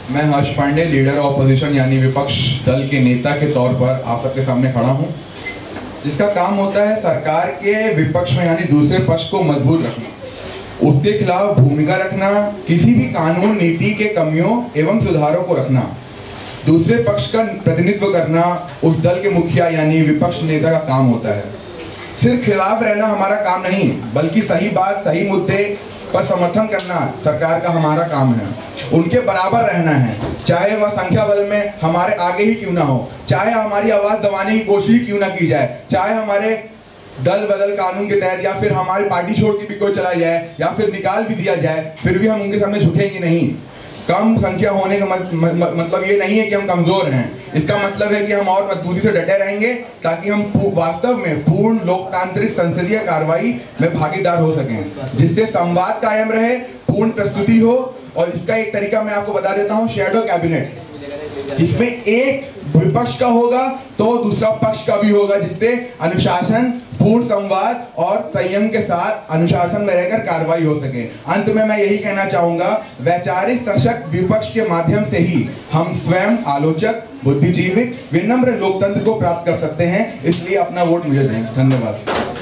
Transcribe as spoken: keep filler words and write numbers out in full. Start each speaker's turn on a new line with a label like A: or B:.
A: मैं हर्ष Pandey, leader opposition यानी विपक्ष दल के नेता के तौर पर आप सबके सामने खड़ा हूं, जिसका काम होता है सरकार के विपक्ष में यानी दूसरे पक्ष को मजबूत रखना, उसके खिलाफ भूमिका रखना, किसी भी कानून नीति के कमियों एवं सुधारों को रखना, दूसरे पक्ष का प्रतिनिधित्व करना उस दल के मुखिया यानी विपक्ष नेता का काम होता है। सिर्फ खिलाफ रहना हमारा काम नहीं, बल्कि सही बात सही मुद्दे पर समर्थन करना सरकार का हमारा काम है। उनके बराबर रहना है, चाहे वह संख्या बल में हमारे आगे ही क्यों ना हो, चाहे हमारी आवाज़ दबाने की कोशिश क्यों ना की जाए, चाहे हमारे दल बदल कानून के तहत या फिर हमारी पार्टी छोड़ के भी कोई चला जाए या फिर निकाल भी दिया जाए, फिर भी हम उनके सामने झुकेंगे नहीं। कम संख्या होने का मत, म, म, मतलब ये नहीं है कि हम कमज़ोर हैं, इसका मतलब है कि हम और मजबूती से डटे रहेंगे ताकि हम वास्तव में पूर्ण लोकतांत्रिक संसदीय कार्रवाई में भागीदार हो सकें, जिससे संवाद कायम रहे, पूर्ण प्रस्तुति हो। और इसका एक तरीका मैं आपको बता देता हूँ, शैडो कैबिनेट, जिसमें एक विपक्ष का होगा तो दूसरा पक्ष का भी होगा, जिससे अनुशासन, पूर्ण संवाद और संयम के साथ अनुशासन में रहकर कार्रवाई हो सके। अंत में मैं यही कहना चाहूंगा, वैचारिक सशक्त विपक्ष के माध्यम से ही हम स्वयं आलोचक, बुद्धिजीवी, विनम्र लोकतंत्र को प्राप्त कर सकते हैं। इसलिए अपना वोट मुझे दें। धन्यवाद।